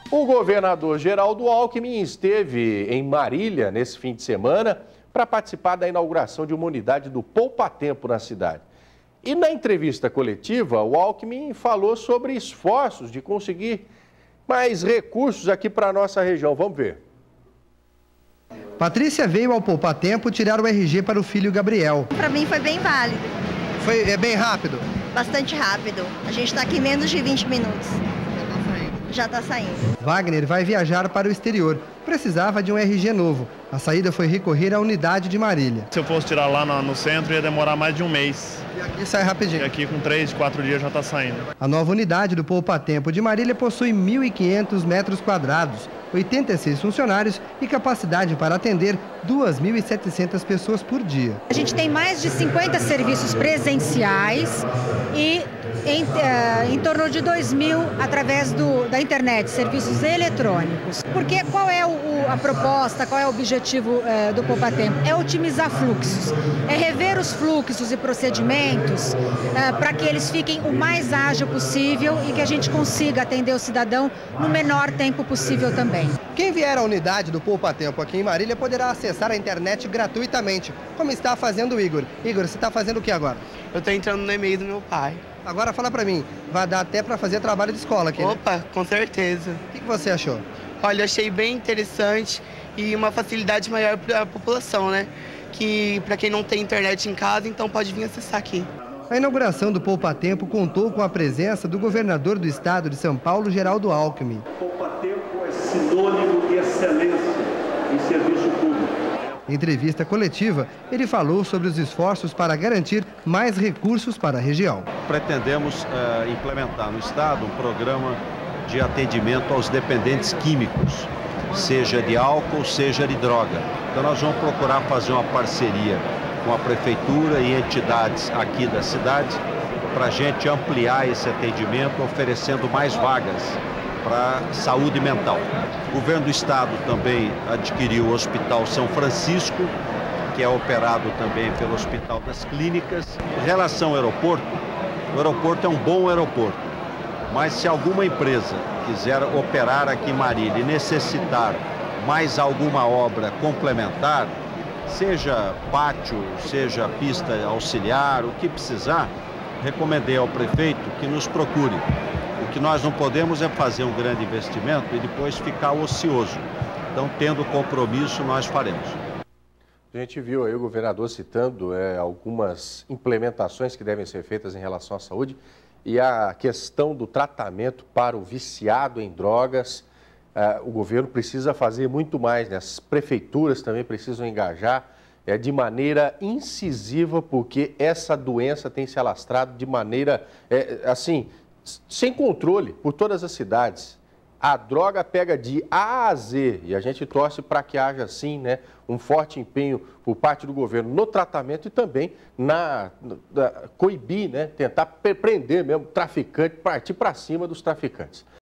O governador Geraldo Alckmin esteve em Marília nesse fim de semana para participar da inauguração de uma unidade do Poupa Tempo na cidade. E na entrevista coletiva, o Alckmin falou sobre esforços de conseguir mais recursos aqui para a nossa região. Vamos ver. Patrícia veio ao Poupa Tempo tirar o RG para o filho Gabriel. Para mim foi bem válido. É bem rápido? Bastante rápido. A gente está aqui em menos de 20 minutos. Já está saindo. Wagner vai viajar para o exterior. Precisava de um RG novo. A saída foi recorrer à unidade de Marília. Se eu fosse tirar lá no centro, ia demorar mais de um mês. E aqui sai rapidinho. E aqui com 3, 4 dias já está saindo. A nova unidade do Poupa Tempo de Marília possui 1.500 metros quadrados, 86 funcionários e capacidade para atender 2.700 pessoas por dia. A gente tem mais de 50 serviços presenciais e em torno de 2.000 através da internet, serviços eletrônicos. Porque qual é a proposta, qual é o objetivo do Poupa Tempo? É otimizar fluxos, é rever os fluxos e procedimentos para que eles fiquem o mais ágil possível e que a gente consiga atender o cidadão no menor tempo possível também. Quem vier à unidade do Poupa Tempo aqui em Marília poderá acessar a internet gratuitamente, como está fazendo o Igor. Igor, você está fazendo o que agora? Eu estou entrando no e-mail do meu pai. Agora fala pra mim, vai dar até pra fazer trabalho de escola aqui, Opa, né? Com certeza. O que você achou? Olha, eu achei bem interessante e uma facilidade maior para a população, né? Que para quem não tem internet em casa, então pode vir acessar aqui. A inauguração do Poupa Tempo contou com a presença do governador do estado de São Paulo, Geraldo Alckmin. Poupa Tempo é sinônimo de excelência em serviço público. Em entrevista coletiva, ele falou sobre os esforços para garantir mais recursos para a região. Pretendemos implementar no estado um programa de atendimento aos dependentes químicos, seja de álcool, seja de droga. Então nós vamos procurar fazer uma parceria com a prefeitura e entidades aqui da cidade para a gente ampliar esse atendimento, oferecendo mais vagas para saúde mental. O governo do estado também adquiriu o Hospital São Francisco, que é operado também pelo Hospital das Clínicas. Em relação ao aeroporto, o aeroporto é um bom aeroporto, mas se alguma empresa quiser operar aqui em Marília e necessitar mais alguma obra complementar, seja pátio, seja pista auxiliar, o que precisar, recomendei ao prefeito que nos procure. O que nós não podemos é fazer um grande investimento e depois ficar ocioso. Então, tendo compromisso, nós faremos. A gente viu aí o governador citando algumas implementações que devem ser feitas em relação à saúde e a questão do tratamento para o viciado em drogas. O governo precisa fazer muito mais, né? As prefeituras também precisam engajar de maneira incisiva, porque essa doença tem se alastrado de maneira, assim, sem controle por todas as cidades. A droga pega de A a Z e a gente torce para que haja, sim, né, um forte empenho por parte do governo no tratamento e também coibir, né, tentar prender mesmo traficante, partir para cima dos traficantes.